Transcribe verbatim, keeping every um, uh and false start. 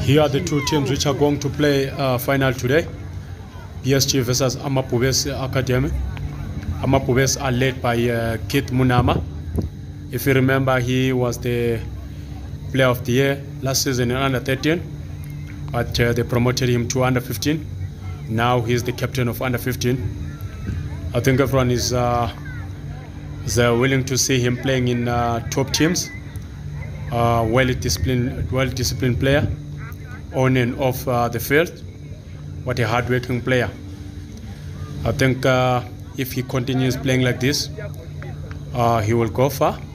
Here are the two teams which are going to play uh, final today. P S G versus Amabhubesi Academy. Amabhubesi are led by uh, Keith Munama. If you remember, he was the player of the year last season in under thirteen, but uh, they promoted him to under fifteen. Now he's the captain of under fifteen. I think everyone is uh, is uh, willing to see him playing in uh, top teams. Uh, well-disciplined, well-disciplined player, on and off uh, the field. What a hard-working player. I think uh, if he continues playing like this, uh, he will go far.